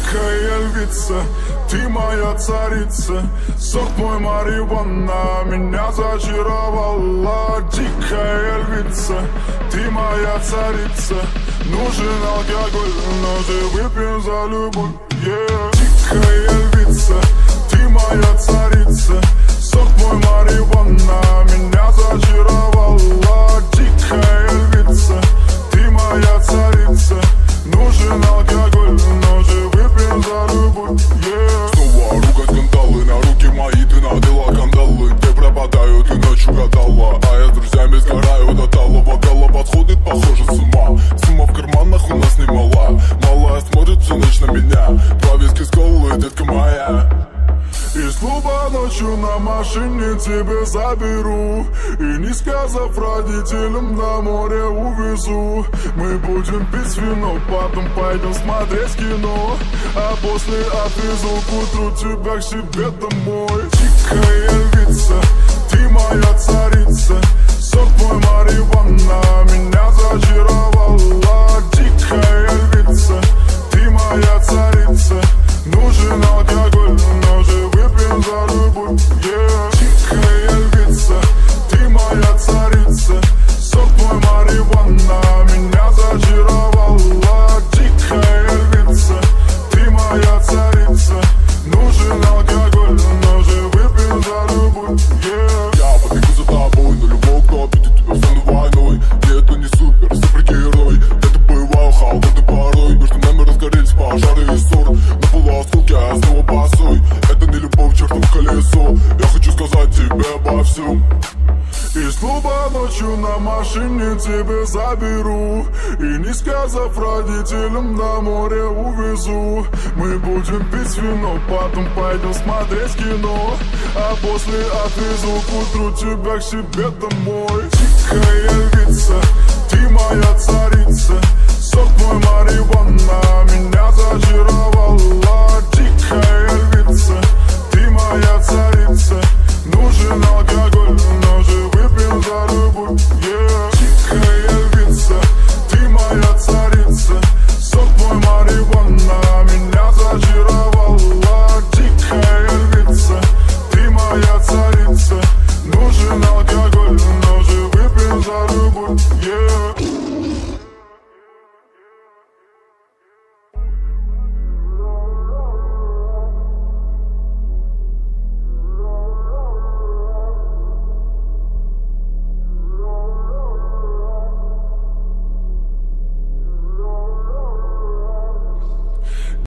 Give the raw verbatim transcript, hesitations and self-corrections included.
Дикая львица, ты моя царица, сок мой марихуана меня зачаровала. Дикая львица, ты моя царица, нужен алкоголь, но же выпьем за любовь, yeah. Дикая львица, ты моя царица, сок мой марихуана меня зачаровала. Дикая львица, ты моя царица, нужен алкоголь, но же выпьем за любовь, yeah. Снова ругать скандалы, на руки мои ты надела кандалы. Где пропадаю, ты ночью гадала, а я с друзьями сгораю до талого. Голова подходит, похоже, с ума. Сумма в карманах у нас немала. Малая смотрит всю ночь на меня. Два виски с колой, детка моя. Из клуба ночью на машине тебя заберу, и не сказав родителям, на море увезу. Мы будем пить вино, потом пойдем смотреть кино, а после отвезу к утру тебя к себе домой. Дикая львица, ты моя царица, сок мой марихуана меня зачаровала. Дикая львица, ты моя царица, нужен алкоголь, но же выпьем за любовь, yeah. Дикая львица, ты моя царица, сок мой марихуана меня зачаровала. Дикая львица, ты моя царица, нужен алкоголь, но же выпьем за любовь, yeah. Я побегу за тобой, но любой, кто обидит тебя со мной войной. И это не супер, супергерой, это боевая холодный порой. Между нами разгорелись пожары и ссоры, на полуосколке я снова босой. Это не любовь, чертов колесо, я хочу сказать тебе обо всем. Из клуба ночью на машине тебя заберу, и не сказав родителям, на море увезу. Мы будем пить вино, потом пойдем смотреть кино, а после отвезу к утру тебя к себе домой. Дикая львица, ты моя царица, сок мой марихуана